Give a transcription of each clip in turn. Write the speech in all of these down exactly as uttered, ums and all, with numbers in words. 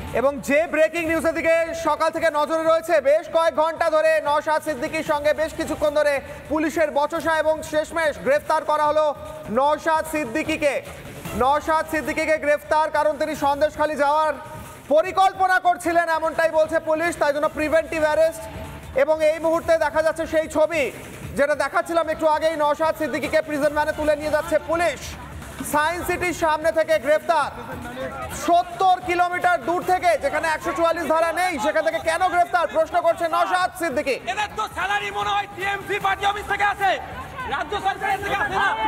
এবং যে ব্রেকিং নিউজের দিকে সকাল থেকে নজরে রয়েছে, বেশ কয়েক ঘন্টা ধরে নওশাদ সিদ্দিকীর সঙ্গে বেশ কিছুক্ষণ ধরে পুলিশের বচসা এবং শেষমেশ গ্রেফতার করা হলো নওশাদ সিদ্দিকীকে। নওশাদ সিদ্দিকীকে গ্রেফতার কারণ তিনি সন্দেশখালী যাওয়ার পরিকল্পনা করছিলেন এমনটাই বলছে পুলিশ, তাই জন্য প্রিভেন্টিভ অ্যারেস্ট। এবং এই মুহূর্তে দেখা যাচ্ছে সেই ছবি যেটা দেখাচ্ছিলাম একটু আগেই, নওশাদ সিদ্দিকীকে প্রিজন ভ্যানে তুলে নিয়ে যাচ্ছে পুলিশ। সায়েন্স সিটির সামনে থেকে গ্রেফতার, সত্তর কিলোমিটার দূর থেকে, যেখানে একশো চুয়াল্লিশ ধারা নেই সেখান থেকে কেন গ্রেফতার প্রশ্ন করছে নওশাদ সিদ্দিকী। এদের তো স্যালারি মনে হয় টিএমসি পার্টি অফিস থেকে আসে, রাজ্য সরকারের থেকে আসে না।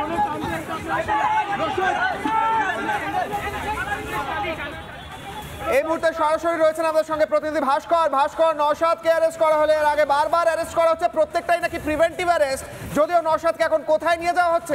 এই মুহূর্তে সরাসরি রয়েছেন আমাদের সঙ্গে প্রতিনিধি ভাস্কর। ভাস্কর, নওশাদকে অ্যারেস্ট করা হলে এর আগে বারবার অ্যারেস্ট করা হচ্ছে, প্রত্যেকটাই নাকি প্রিভেন্টিভ অ্যারেস্ট, যদিও নওশাদকে এখন কোথায় নিয়ে যাওয়া হচ্ছে?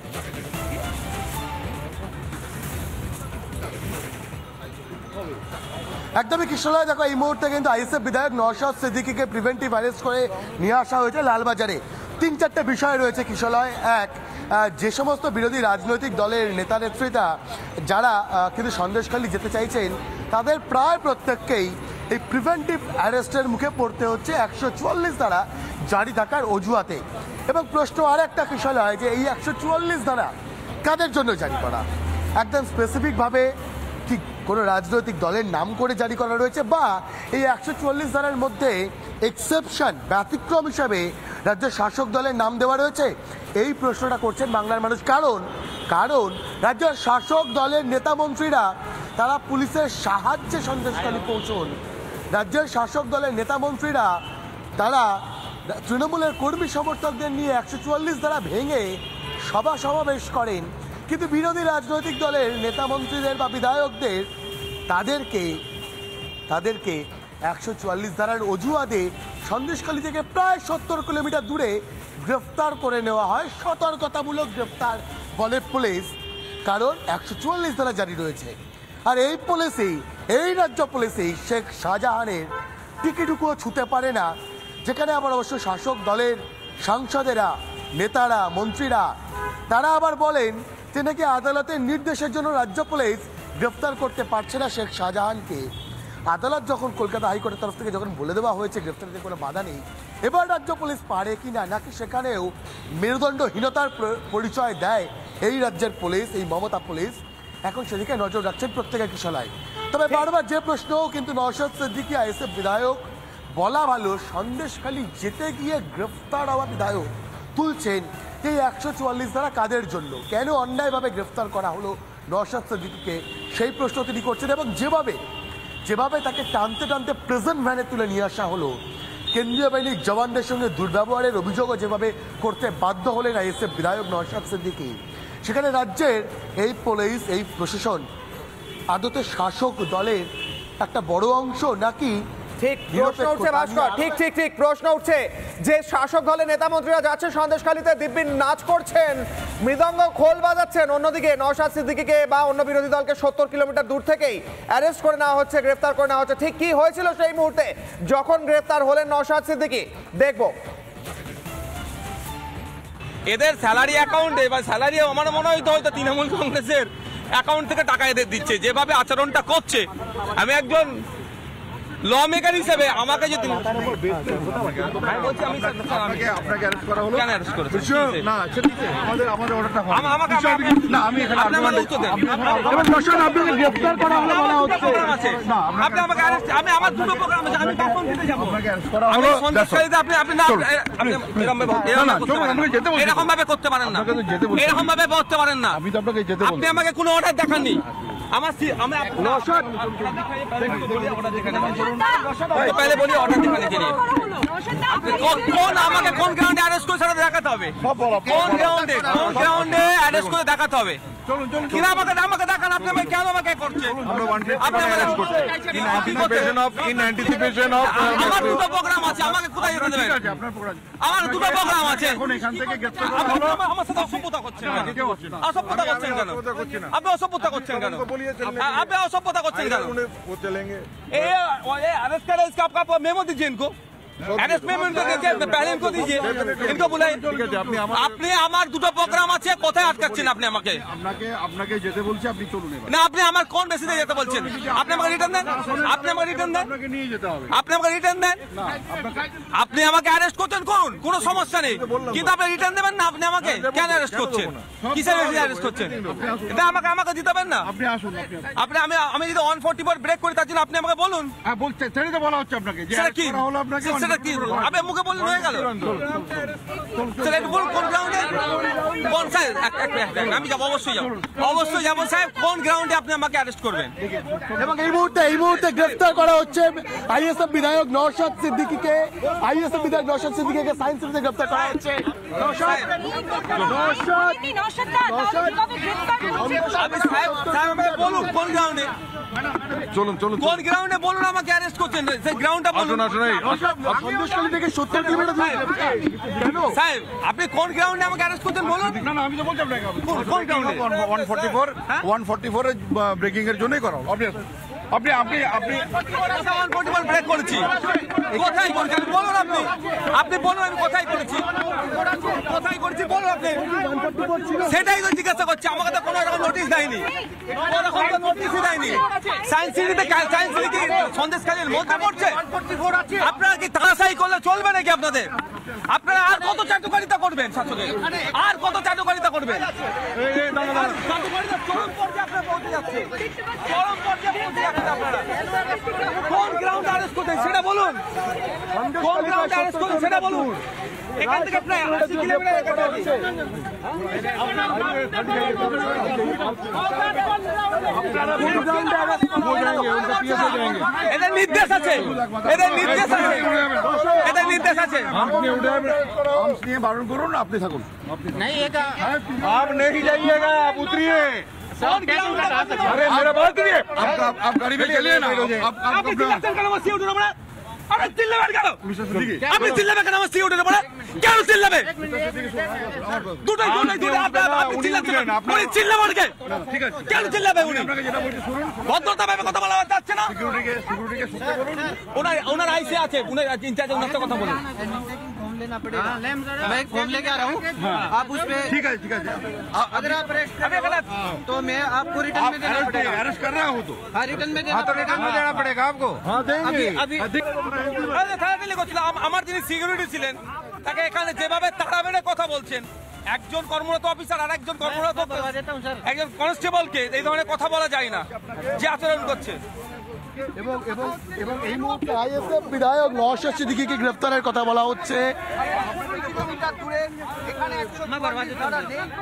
একদমই কৃষ্ণলয়, দেখো এই মুহূর্তে কিন্তু আইএসএফ বিধায়ক নওশাদ সিদ্দিকীকে প্রিভেন্টিভ অ্যারেস্ট করে নিয়ে আসা হয়েছে লালবাজারে। তিন চারটে বিষয় রয়েছে কৃষ্ণলয়। এক, যে সমস্ত বিরোধী রাজনৈতিক দলের নেতা নেত্রীরা যারা কিন্তু সন্দেশখালী যেতে চাইছেন তাদের প্রায় প্রত্যেককেই এই প্রিভেন্টিভ অ্যারেস্টের মুখে পড়তে হচ্ছে একশো চুয়াল্লিশ ধারা জারি থাকার অজুহাতে। এবং প্রশ্ন আর একটা কৃষ্ণলয় যে এই একশো চুয়াল্লিশ ধারা কাদের জন্য জারি করা, একদম স্পেসিফিকভাবে ঠিক কোনো রাজনৈতিক দলের নাম করে জারি করা রয়েছে, বা এই একশো চুয়াল্লিশ ধারার মধ্যে এক্সেপশন ব্যতিক্রম হিসাবে রাজ্যের শাসক দলের নাম দেওয়া রয়েছে? এই প্রশ্নটা করছেন বাংলার মানুষ। কারণ কারণ রাজ্যের শাসক দলের নেতা মন্ত্রীরা তারা পুলিশের সাহায্যে সন্দেশখালী পৌঁছন। রাজ্যের শাসক দলের নেতা মন্ত্রীরা তারা তৃণমূলের কর্মী সমর্থকদের নিয়ে একশো চুয়াল্লিশ ধারা ভেঙে সভা সমাবেশ করেন, কিন্তু বিরোধী রাজনৈতিক দলের নেতা মন্ত্রীদের বা বিধায়কদের তাদেরকে তাদেরকে একশো চুয়াল্লিশ ধারার অজুহাতে সন্দেশখালী থেকে প্রায় সত্তর কিলোমিটার দূরে গ্রেফতার করে নেওয়া হয়। সতর্কতামূলক গ্রেফতার বলে পুলিশ, কারণ একশো চুয়াল্লিশ ধারা জারি রয়েছে। আর এই পুলিশই, এই রাজ্য পুলিশই শেখ শাহজাহানের টিকিটুকুও ছুঁতে পারে না, যেখানে আবার অবশ্য শাসক দলের সাংসদেরা, নেতারা, মন্ত্রীরা তারা আবার বলেন যে নাকি আদালতের নির্দেশের জন্য রাজ্য পুলিশ গ্রেফতার করতে পারছে না শেখ শাহজাহানকে। আদালত যখন কলকাতা হাইকোর্টের তরফ থেকে যখন বলে দেওয়া হয়েছে গ্রেফতারিতে কোনো বাধা নেই, এবার রাজ্য পুলিশ পারে কি না, নাকি সেখানেও মেরুদণ্ডহীনতার পরিচয় দেয় এই রাজ্যের পুলিশ, এই মমতা পুলিশ, এখন সেদিকে নজর রাখছেন প্রত্যেকের কিশলায়। তবে বারবার যে প্রশ্ন কিন্তু নওশাদ সিদ্দিকী আইএসএফ বিধায়ক বলা ভালো, সন্দেশখালী যেতে গিয়ে গ্রেফতার হওয়া বিধায়ক তুলছেন এই একশো চুয়াল্লিশ ধারা কাদের জন্য, কেন অন্যায়ভাবে গ্রেফতার করা হলো নওশাদ সিদ্দিকীকে, সেই প্রশ্ন তিনি করছেন। এবং যেভাবে যেভাবে তাকে টানতে টানতে প্রেজেন্ট ভ্যানে তুলে নিয়ে আসা হলো, কেন্দ্রীয় বাহিনীর জওয়ানদের সঙ্গে দুর্ব্যবহারের অভিযোগও যেভাবে করতে বাধ্য হলেন আইএসএফ বিধায়ক নওশাদ সিদ্দিকী, সেখানে রাজ্যের এই পুলিশ, এই প্রশাসন আদতে শাসক দলের একটা বড় অংশ নাকি? ঠিক প্রশ্ন উঠছে ভাস্কর, ঠিক ঠিক ঠিক প্রশ্ন উঠছে যে শাসক দলের নেতা মন্ত্রীরা যাচ্ছে সন্দেশখালীতে, দিব্যি নাচ করছেন, মৃদঙ্গ খোল বাজাচ্ছেন, অন্যদিকে নওশাদ সিদ্দিকীকে বা অন্য বিরোধী দলকে সত্তর কিলোমিটার দূর থেকেই অ্যারেস্ট করে নেওয়া হচ্ছে, গ্রেফতার করে নেওয়া হচ্ছে। ঠিক কি হয়েছিল সেই মুহূর্তে যখন গ্রেফতার হলেন নওশাদ সিদ্দিকী, দেখবো। এদের স্যালারি অ্যাকাউন্টে বা স্যালারি আমার মনে হয় তো হয়তো তৃণমূল কংগ্রেসের অ্যাকাউন্ট থেকে টাকা এদের দিচ্ছে, যেভাবে আচরণটা করছে। আমি একজন ল মেকার হিসেবে আমাকে যদি আমি আমার দুটো প্রোগ্রাম আছে, আমি কখন দিতে যাবো? এরকম ভাবে করতে পারেন না, এরকম ভাবে করতে পারেন না। আপনি আমাকে কোনো অর্ডার দেখাননি। আমার আমি पहले बोलिए ऑर्डर दिखाने के लिए कौन আমাকে কোন গ্রাউন্ডে অ্যারেস্ট করে সেটা দেখাতে হবে, কোন গ্রাউন্ডে কোন গ্রাউন্ডে অ্যারেস্ট করে দেখাতে হবে। চলুন চলুন কিনা আমাকে আমাকে দেখান, আপনি আমাকে কেন আমাকে করছেন? আপনি আমাকে অ্যারেস্ট করছেন in anticipation of in anticipation of আমার দুটো প্রোগ্রাম আছে, আমাকে কোথায় যেতে দেবেন? আপনার প্রোগ্রাম, আমার দুটো প্রোগ্রাম আছে। এখন এখান থেকে গ্রেফতার হলো, আমার সাথে অসভ্যতা করছেন কেন? অসভ্যতা করছেন কেন? আপনি অসভ্যতা করছেন কেন? আপনি অসভ্যতা করছেন কেন? वो चलेंगे ये अरेस्ट करें, इसका आपका मेमो दीजिए इनको, अरेस्ट में इनको देखिए, पहले इनको दीजिए, इनको बुलाइए। আপনি আমার দুটো প্রোগ্রাম আছে, কোথায় আটকাচ্ছেন আপনি আমাকে? আপনাকে আপনাকে যেতে বলছি, আপনি চলুন এবার। না, আপনি আমার কোন বেসিসে যেতে বলছেন? আপনি আমাকে রিটার্ন দেন, আপনি আমাকে রিটার্ন দেন, আপনাকে নিয়ে যেতে হবে। আপনি আমাকে রিটার্ন দেন। আপনি আমাকে অ্যারেস্ট করছেন, করুন, কোনো সমস্যা নেই, কিন্তু আপনি রিটার্ন দেবেন না। আপনি আমাকে কেন অ্যারেস্ট করছেন? কিসের বেসিসে অ্যারেস্ট করছেন? এটা আমাকে আমাকে দিতে পারেন না। আপনি আসুন, আপনি আসুন। আপনি আমি আমি যদি ওয়ান ফোর্টি ফোর ব্রেক করি, তার জন্য আপনি আমাকে বলুন। হ্যাঁ, বলতে ছেড়ে তো বলা হচ্ছে আপনাকে যে সেটা কি? করা হলো আপনাকে। সেটা কি? আপনি মুখে বললেন হয়ে গেল। সেটা একটু বলুন, কোন গ্রাউন্ডে? কোন সাহেব? এক- এক- এক- এক- আমি যাবো, অবশ্যই যাবো, অবশ্যই যাবো সাহেব। কোন গ্রাউন্ডে আপনি আমাকে অ্যারেস্ট করবেন? এবং এই মুহূর্তে এই মুহূর্তে গ্রেফতার করা হচ্ছে আইএসএফ বিধায়ক নওশাদ সিদ্দিকীকে। আইএসএফ বিধায়ক নওশাদ সিদ্দিকীকে সায়েন্স সিটিতে গ্রেফতার করা হচ্ছে। নওশাদ আপনি সাহেব সাহেব আমাকে বলুন কোন গ্রাউন্ডে, চলুন চলুন কোন গ্রাউন্ডে বলুন আমাকে অ্যারেস্ট করছেন, সেই গ্রাউন্ডটা বলুন। আসুন আসুন। এই, সন্দেশখালী থেকে সত্তর কিলোমিটার দূরে কেন? সাহেব আপনি কোন গ্রাউন্ডে আমাকে অ্যারেস্ট করছেন বলুন। না না, আমি তো বলছি আপনাকে কোন- কোন গ্রাউন্ডে? One forty four one forty four breaking এর জন্যই করা হলো। আপনি আসুন। আপনি আপনি আপনি ওয়ান ফোর্টি ফোর ব্রেক করেছি, কোথায় করেছি বলুন আপনি। আপনি বলুন আমি কোথায় করেছি, কোথায় করেছি বলুন আপনি। সেটাই তো জিজ্ঞাসা করছি, আমাকে তো কোনো রকম নোটিশ দেয়নি, কোনো রকম তো নোটিশই দেয়নি। সায়েন্স সিটিতে সায়েন্স সিটি কি সন্দেশখালীর মধ্যে পড়ছে? আপনারা কি তাড়াতাড়ি করলে চলবে নাকি আপনাদের? আপনারা আর কত চাটুকারিতা করবেন শাসকের? আর কত চাটুকারিতা করবেন? আর চাটুকারিতা চরম পর্যায়ে আপনারা পৌঁছে যাচ্ছে, চরম পর্যায়ে পৌঁছে যাচ্ছে আপনারা। কোন গ্রাউন্ডে অ্যারেস্ট করতেন সেটা বলুন, কোন গ্রাউন্ডে অ্যারেস্ট করতেন সেটা বলুন। এখান থেকে প্রায় আশি কিলোমিটার এখানে আছে। এদের নির্দেশ আছে, এদের নির্দেশ আছে, এদের নির্দেশ আছে। আপনি উঠে আর্মস নিয়ে বারণ করুন, আপনি থাকুন। आप नहीं जाइएगा, आप उतरिए। কোন গ্রাউন্ডে अरे मेरा बात सुनिए। आप आप आप गाड़ी में चलिए ना। आप आप আপনি अपना চিল্লাচ্ছেন কেন? আমার সিউট উঠে পড়ে, আপনি চিল্লাবেন কেন? मिस्टर सिद्दीकी, আপনি চিল্লাবেন কেন? আমার সিউট উঠে পড়ে কেন চিল্লাবে? দুটোই দুটোই দুটোই আপনি আপনি চিল্লাচ্ছেন, উনি চিল্লাবেন কে? ঠিক আছে। কেন চিল্লাবে উনি? আপনাকে যেটা বলছি শুনুন। ভদ্রতাভাবে কথা বলা যাচ্ছে না। সিকিউরিটিকে সিকিউরিটিকে সুস্থ করুন। ওনার ওনার আইসি আছে, উনার ইনচার্জ, ওনার সাথে কথা বলুন। मैं एक फॉर्म लेके आ रहा हूँ, आप उस पे ठीक है ठीक है। अगर आप अरेस्ट कर अभी गलत तो मैं आपको रिटर्न आप में देना अरेस्ट पड़ेगा। अरेस्ट कर रहे हो तो हाँ, रिटर्न में देना हाँ, तो पड़ेगा। रिटर्न में देना पड़ेगा आपको। हाँ अभी अभी আরে তাড়াতাড়ি করছিল। আম- আমার যিনি সিকিউরিটি ছিলেন তাকে এখানে যেভাবে তাড়া মেরে কথা বলছেন, একজন কর্মরত অফিসার আর একজন কর্মরত करवा देता हूँ सर। একজন কনস্টেবলকে এই ধরনের কথা বলা যায় না, যে আচরণ করছে। এবং এবং এবং এই মুহূর্তে আইএসএফ বিধায়ক নওশাদ সিদ্দিকীকে গ্রেফতারের কথা বলা হচ্ছে। मैं करवा देता हूँ।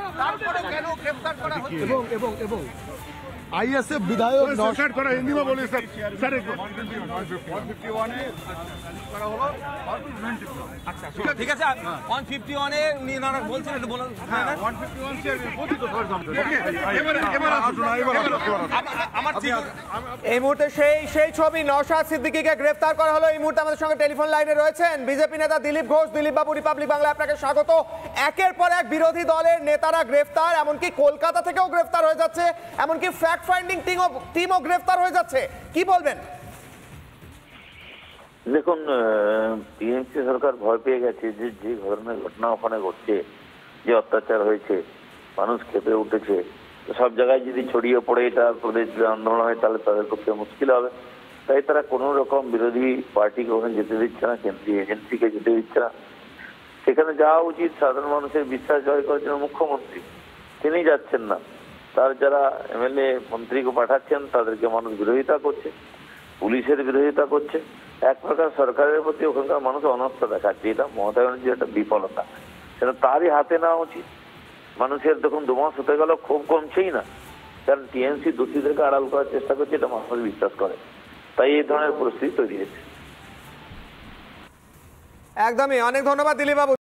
এবং এবং এবং আইএসএফ বিধায়ক নওশাদ सर थोड़ा हिंदी में बोलिए सर। सर एक আচ্ছা ঠিক আছে, ওয়ান ফিফটি ওয়ানে ওনারা বলছেন, একটু বলুন। হ্যাঁ, আম- আমার সিকিউরিটি এই মুহূর্তে সেই সেই ছবি নওশাদ সিদ্দিকীকে গ্রেফতার করা হলো। এই মুহূর্তে আমাদের সঙ্গে টেলিফোন লাইনে রয়েছেন বিজেপি নেতা দিলীপ ঘোষ। দিলীপ বাবু, রিপাবলিক বাংলা আপনাকে স্বাগত। একের পর এক বিরোধী দলের নেতারা গ্রেফতার, এমনকি কলকাতা থেকেও গ্রেফতার হয়ে যাচ্ছে, এমনকি ফ্যাক্ট ফাইন্ডিং টিমও টিমও গ্রেফতার হয়ে যাচ্ছে, কি বলবেন? দেখুন, টিএমসি সরকার ভয় পেয়ে গেছে যে যে ধরনের ঘটনা ওখানে ঘটছে, যে অত্যাচার হয়েছে, মানুষ খেপে উঠেছে। তো সব জায়গায় যদি ছড়িয়ে পড়ে এটা প্রদেশ জুড়ে আন্দোলন হয়, তাহলে তাদের পক্ষে মুশকিল হবে। তাই তারা কোনো রকম বিরোধী পার্টিকে ওখানে যেতে দিচ্ছে না, কেন্দ্রীয় এজেন্সিকে যেতে দিচ্ছে না। সেখানে যাওয়া উচিত সাধারণ মানুষের বিশ্বাস জয় করার জন্য মুখ্যমন্ত্রী, তিনি যাচ্ছেন না। তার যারা এমএলএ মন্ত্রীকে পাঠাচ্ছেন তাদেরকে মানুষ বিরোধিতা করছে, পুলিশের বিরোধিতা করছে। এক প্রকার সরকারের প্রতি ওখানকার মানুষ অনাস্থা দেখাচ্ছে। এটা মমতা ব্যানার্জির একটা বিফলতা, সেটা তারই হাতে নেওয়া উচিত। মানুষের দেখুন দু মাস হতে গেল, ক্ষোভ কমছেই না, কারণ টিএমসি দোষীদেরকে আড়াল করার চেষ্টা করছে, এটা মানুষ বিশ্বাস করে। তাই এই ধরনের পরিস্থিতি তৈরি হয়েছে। একদমই, অনেক ধন্যবাদ দিলীপ বাবু।